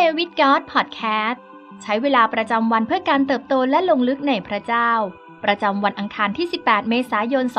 Day with God Podcast ใช้เวลาประจำวันเพื่อการเติบโตและลงลึกในพระเจ้าประจำวันอังคารที่18เมษายน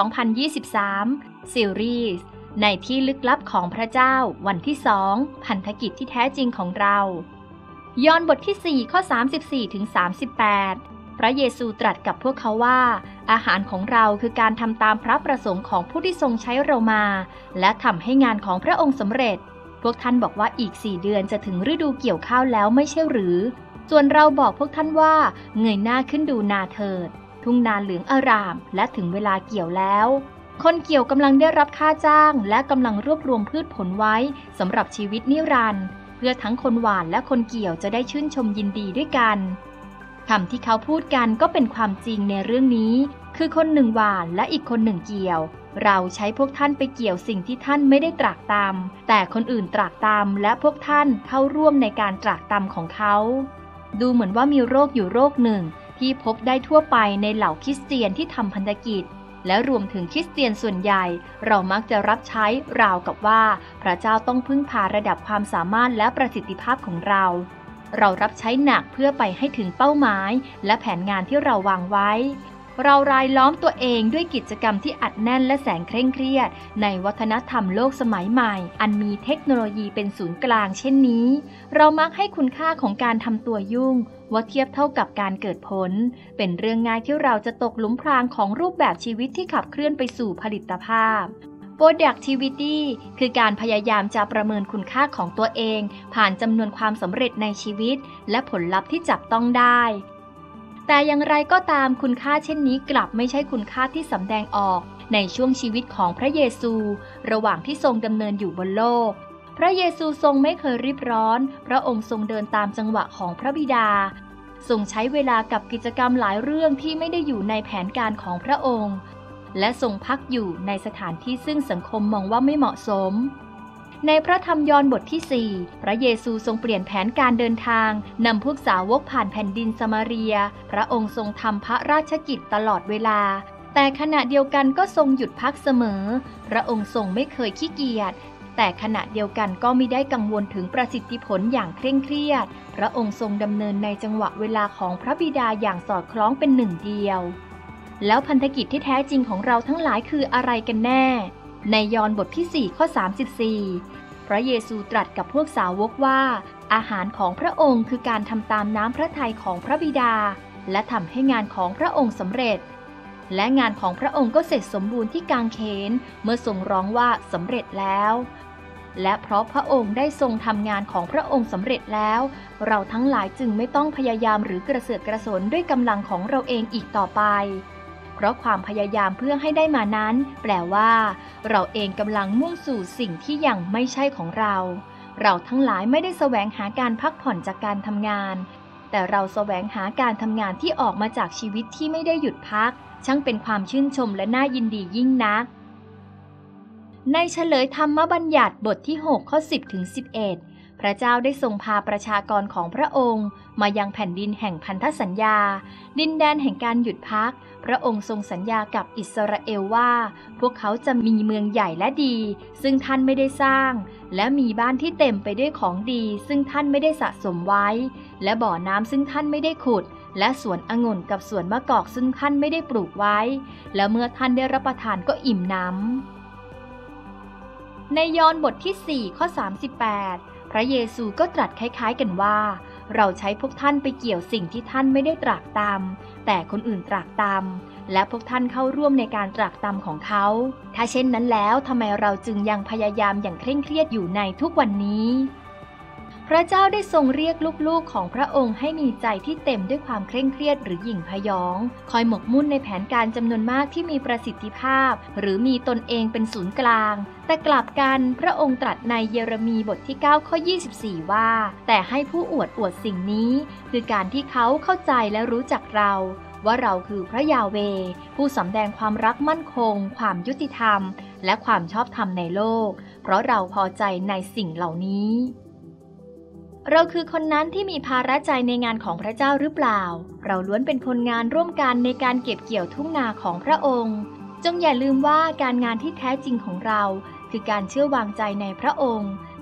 2023ซีรีส์ในที่ลึกลับของพระเจ้าวันที่2พันธกิจที่แท้จริงของเรายอห์นบทที่4ข้อ34ถึง38พระเยซูตรัสกับพวกเขาว่าอาหารของเราคือการทำตามพระประสงค์ของผู้ที่ทรงใช้เรามาและทำให้งานของพระองค์สำเร็จพวกท่านบอกว่าอีก4เดือนจะถึงฤดูเกี่ยวข้าวแล้วไม่ใช่หรือส่วนเราบอกพวกท่านว่าเงยหน้าขึ้นดูนาเถิดทุ่งนาเหลืองอร่ามและถึงเวลาเกี่ยวแล้วคนเกี่ยวกำลังได้รับค่าจ้างและกำลังรวบรวมพืชผลไว้สำหรับชีวิตนิรันดร์เพื่อทั้งคนหว่านและคนเกี่ยวจะได้ชื่นชมยินดีด้วยกันคำที่เขาพูดกันก็เป็นความจริงในเรื่องนี้คือคนหนึ่งหว่านและอีกคนหนึ่งเกี่ยวเราใช้พวกท่านไปเกี่ยวสิ่งที่ท่านไม่ได้ตรากตำแต่คนอื่นตรากตำและพวกท่านเข้าร่วมในการตรากตำของเขาดูเหมือนว่ามีโรคอยู่โรคหนึ่งที่พบได้ทั่วไปในเหล่าคริสเตียนที่ทำพันธกิจและรวมถึงคริสเตียนส่วนใหญ่เรามักจะรับใช้ราวกับว่าพระเจ้าต้องพึ่งพาระดับความสามารถและประสิทธิภาพของเรารับใช้หนักเพื่อไปให้ถึงเป้าหมายและแผนงานที่เราวางไว้เรารายล้อมตัวเองด้วยกิจกรรมที่อัดแน่นและแสนเคร่งเครียดในวัฒนธรรมโลกสมัยใหม่อันมีเทคโนโลยีเป็นศูนย์กลางเช่นนี้เรามักให้คุณค่าของการทำตัวยุ่งว่าเทียบเท่ากับการเกิดผลเป็นเรื่องง่ายที่เราจะตกหลุมพรางของรูปแบบชีวิตที่ขับเคลื่อนไปสู่ผลิตภาพ Productivity คือการพยายามจะประเมินคุณค่าของตัวเองผ่านจำนวนความสำเร็จในชีวิตและผลลัพธ์ที่จับต้องได้แต่อย่างไรก็ตามคุณค่าเช่นนี้กลับไม่ใช่คุณค่าที่สำแดงออกในช่วงชีวิตของพระเยซูระหว่างที่ทรงดำเนินอยู่บนโลกพระเยซูทรงไม่เคยรีบร้อนพระองค์ทรงเดินตามจังหวะของพระบิดาทรงใช้เวลากับกิจกรรมหลายเรื่องที่ไม่ได้อยู่ในแผนการของพระองค์และทรงพักอยู่ในสถานที่ซึ่งสังคมมองว่าไม่เหมาะสมในพระธรรมยอห์นบทที่4พระเยซูทรงเปลี่ยนแผนการเดินทางนำพวกสาวกผ่านแผ่นดินสมาเรียพระองค์ทรงทำพระราชกิจตลอดเวลาแต่ขณะเดียวกันก็ทรงหยุดพักเสมอพระองค์ทรงไม่เคยขี้เกียจแต่ขณะเดียวกันก็มิได้กังวลถึงประสิทธิผลอย่างเคร่งเครียดพระองค์ทรงดำเนินในจังหวะเวลาของพระบิดาอย่างสอดคล้องเป็นหนึ่งเดียวแล้วพันธกิจที่แท้จริงของเราทั้งหลายคืออะไรกันแน่ในยอห์นบทที่4ข้อ34พระเยซูตรัสกับพวกสาวกว่าอาหารของพระองค์คือการทำตามน้ำพระทัยของพระบิดาและทำให้งานของพระองค์สำเร็จและงานของพระองค์ก็เสร็จสมบูรณ์ที่กางเขนเมื่อทรงร้องว่าสำเร็จแล้วและเพราะพระองค์ได้ทรงทำงานของพระองค์สำเร็จแล้วเราทั้งหลายจึงไม่ต้องพยายามหรือกระเสือกกระสนด้วยกำลังของเราเองอีกต่อไปเพราะความพยายามเพื่อให้ได้มานั้นแปลว่าเราเองกำลังมุ่งสู่สิ่งที่ยังไม่ใช่ของเราทั้งหลายไม่ได้แสวงหาการพักผ่อนจากการทำงานแต่เราแสวงหาการทำงานที่ออกมาจากชีวิตที่ไม่ได้หยุดพักช่างเป็นความชื่นชมและน่ายินดียิ่งนักในเฉลยธรรมบัญญัติบทที่6ข้อ10ถึง11พระเจ้าได้ทรงพาประชากรของพระองค์มายังแผ่นดินแห่งพันธสัญญาดินแดนแห่งการหยุดพักพระองค์ทรงสัญญากับอิสราเอลว่าพวกเขาจะมีเมืองใหญ่และดีซึ่งท่านไม่ได้สร้างและมีบ้านที่เต็มไปด้วยของดีซึ่งท่านไม่ได้สะสมไว้และบ่อน้ำซึ่งท่านไม่ได้ขุดและสวนองุ่นกับสวนมะกอกซึ่งท่านไม่ได้ปลูกไว้และเมื่อท่านได้รับประทานก็อิ่มหนำในยอห์นบทที่4ข้อ38พระเยซูก็ตรัสคล้ายๆกันว่าเราใช้พวกท่านไปเกี่ยวสิ่งที่ท่านไม่ได้ตรากตำแต่คนอื่นตรากตำและพวกท่านเข้าร่วมในการตรากตำของเขาถ้าเช่นนั้นแล้วทำไมเราจึงยังพยายามอย่างเคร่งเครียดอยู่ในทุกวันนี้พระเจ้าได้ทรงเรียกลูกๆของพระองค์ให้มีใจที่เต็มด้วยความเคร่งเครียดหรือหยิ่งพยองคอยหมกมุ่นในแผนการจำนวนมากที่มีประสิทธิภาพหรือมีตนเองเป็นศูนย์กลางแต่กลับกันพระองค์ตรัสในเยเรมีบทที่9ข้อ24ว่าแต่ให้ผู้อวดสิ่งนี้คือการที่เขาเข้าใจและรู้จักเราว่าเราคือพระยาเวห์ผู้สำแดงความรักมั่นคงความยุติธรรมและความชอบธรรมในโลกเพราะเราพอใจในสิ่งเหล่านี้เราคือคนนั้นที่มีภาระใจในงานของพระเจ้าหรือเปล่าเราล้วนเป็นคนงานร่วมกันในการเก็บเกี่ยวทุ่งนาของพระองค์จงอย่าลืมว่าการงานที่แท้จริงของเราคือการเชื่อวางใจในพระองค์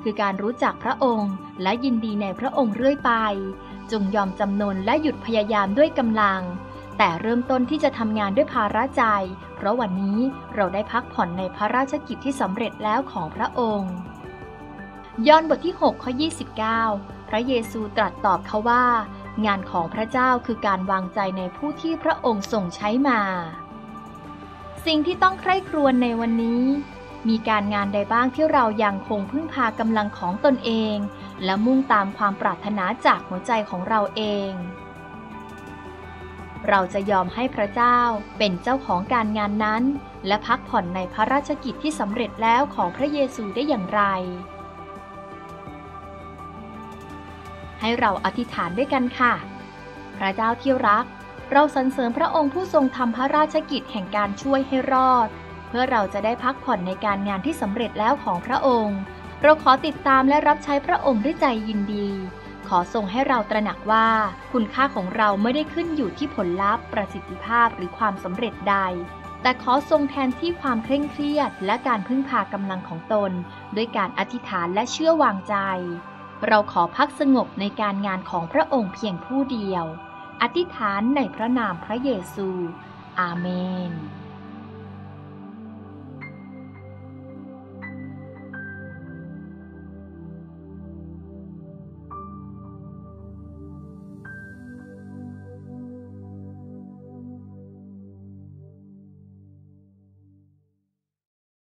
คือการรู้จักพระองค์และยินดีในพระองค์เรื่อยไปจงยอมจำนนและหยุดพยายามด้วยกำลังแต่เริ่มต้นที่จะทำงานด้วยภาระใจเพราะวันนี้เราได้พักผ่อนในพระราชกิจที่สำเร็จแล้วของพระองค์ยอห์นบทที่6ข้อ29พระเยซูตรัสตอบเขาว่างานของพระเจ้าคือการวางใจในผู้ที่พระองค์ทรงใช้มาสิ่งที่ต้องใคร่ครวญในวันนี้มีการงานใดบ้างที่เรายังคงพึ่งพากำลังของตนเองและมุ่งตามความปรารถนาจากหัวใจของเราเองเราจะยอมให้พระเจ้าเป็นเจ้าของการงานนั้นและพักผ่อนในพระราชกิจที่สำเร็จแล้วของพระเยซูได้อย่างไรให้เราอธิษฐานด้วยกันค่ะพระเจ้าที่รักเราสรรเสริญพระองค์ผู้ทรงทำพระราชกิจแห่งการช่วยให้รอดเพื่อเราจะได้พักผ่อนในการงานที่สำเร็จแล้วของพระองค์เราขอติดตามและรับใช้พระองค์ด้วยใจยินดีขอทรงให้เราตระหนักว่าคุณค่าของเราไม่ได้ขึ้นอยู่ที่ผลลัพธ์ประสิทธิภาพหรือความสำเร็จใดแต่ขอทรงแทนที่ความเคร่งเครียดและการพึ่งพากำลังของตนด้วยการอธิษฐานและเชื่อวางใจเราขอพักสงบในการงานของพระองค์เพียงผู้เดียวอธิษฐานในพระนามพระเยซูอาเมน